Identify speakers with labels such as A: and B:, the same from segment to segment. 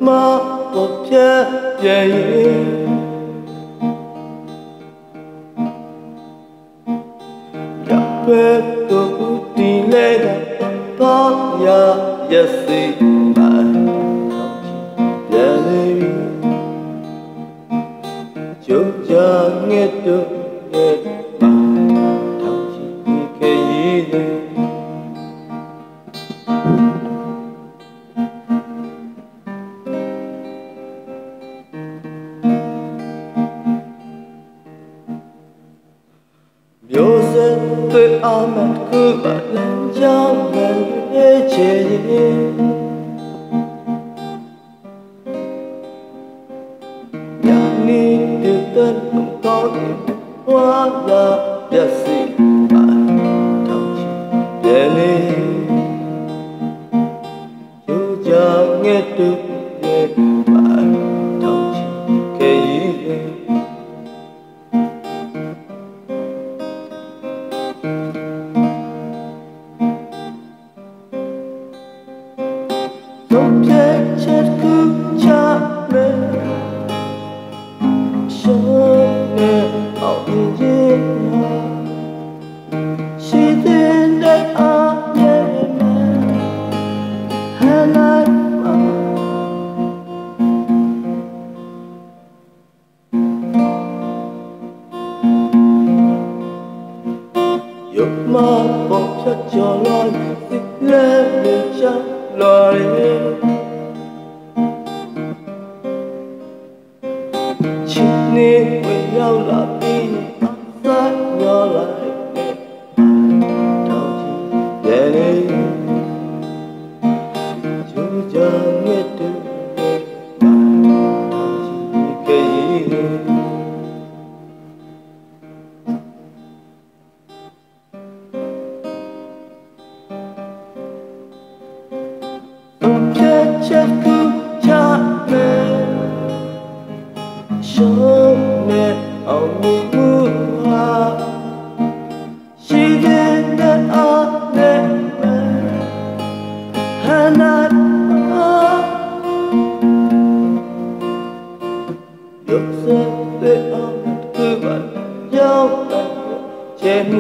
A: ပေါ်ပြတ်ပြည့်ရပဲတို့ဒီလေကပါရရစီပါပြည့်လေကျုပ်ကြငဲ့တို့ရဲ့ပါထောင်ချီခေရီမျိုးစံတွေ့အောင်မကူပါလမ်းကြောင်းမဲ့ရဲ့ချေညာနီတဲ့တဲ့ကောင်းတဲ့ဝါလာပြစီပါထောင်ချီပြဲလေယူကြငဲ့တို့ရဲ့ပါထောင်ချီခေရီဆုံးဖြတ်ချက်ကူချမယ်ရှုံးနေအောင်ရင်ရှိတဲ့အားရဲ့ဟန်လိုက်ရုပ်မပေါ်ဖြတ်ကျော်လာစစ်လက်နဲ့ချလာချစ်နေဝင်ရောက်လာပြီးအစားညောလိုက်ထောင်ချီရဲ့လေကျူကြငဲ့တူထောင်ချီခေရီချက်ကူချမယ်ရှုံးနေအောင်မြင်မှုဟာရှိတဲ့အားနဲ့ဟန်နာရုပ်စတဲ့အောင်ကူပါရောက်တဲ့ချေမှု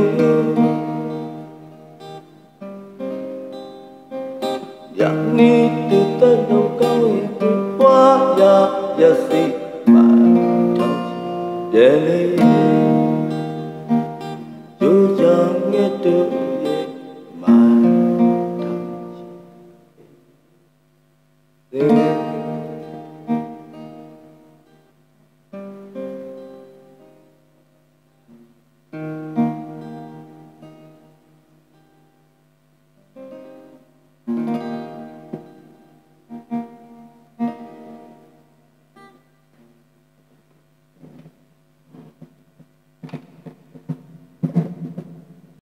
A: ယာနီတူတဲ့နှုတ်ကောင်းရင်ဘွားရရစီပါထောင်ချီရဲ့လေကျိုးချငဲ့တူ